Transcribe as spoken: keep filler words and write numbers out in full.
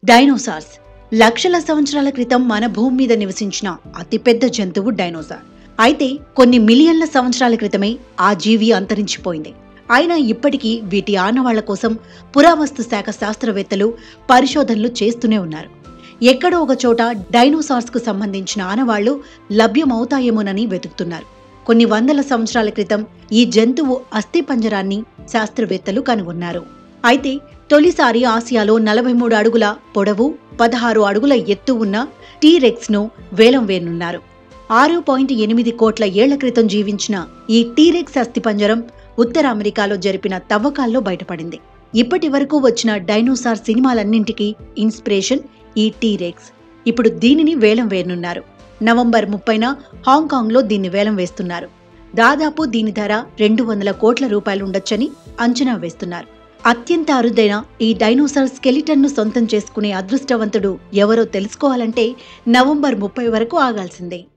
Dinosaurs లక్షల సంవత్సరాల క్రితం మన భూమి మీద నివసించిన అతిపెద్ద జంతువు డైనోసార్. అయితే కొన్ని మిలియన్ల సంవత్సరాల క్రితమే ఆ జీవి అంతరించిపోయింది. అయినా ఇప్పటికీ వీటి ఆనవాళ్ల కోసం పురావస్తు శాఖ శాస్త్రవేత్తలు పరిశోధనలు చేస్తూనే ఉన్నారు. ఎక్కడో ఒక చోట డైనోసార్స్ కు సంబంధించిన ఆనవాళ్లు లభ్యమవుతాయేమోనని వెతుకుతున్నారు. కొన్ని వందల సంవత్సరాల క్రితం ఈ జంతువు అస్థిపంజరాన్ని శాస్త్రవేత్తలు కనుగొన్నారు. అయితే తొలిసారి ఆసియాలో నలభై మూడు అడుగుల పొడవు, పదహారు అడుగుల ఎత్తు ఉన్న టీరెక్స్ ను వేలం వేయనున్నారు. ఆరు పాయింట్ ఎనిమిది కోట్ల ఏళ్ల క్రితం జీవించిన ఈ టీరెక్స్ అస్థిపంజరం ఉత్తర అమెరికాలో జరిపిన తవ్వకాల్లో బయటపడింది. ఇప్పటి వరకు వచ్చిన డైనోసార్ సినిమాలన్నింటికీ ఇన్స్పిరేషన్ ఈ టీరెక్స్. ఇప్పుడు దీనిని వేలం వేయనున్నారు. నవంబర్ ముప్పైన హాంకాంగ్ లో దీన్ని వేలం వేస్తున్నారు. దాదాపు దీని ధర రెండు వందల కోట్ల రూపాయలుండొచ్చని అంచనా వేస్తున్నారు. అత్యంత అరుదైన ఈ డైనోసార్ స్కెలిటన్ ను సొంతం చేసుకునే అదృష్టవంతుడు ఎవరో తెలుసుకోవాలంటే నవంబర్ ముప్పై వరకు ఆగాల్సిందే.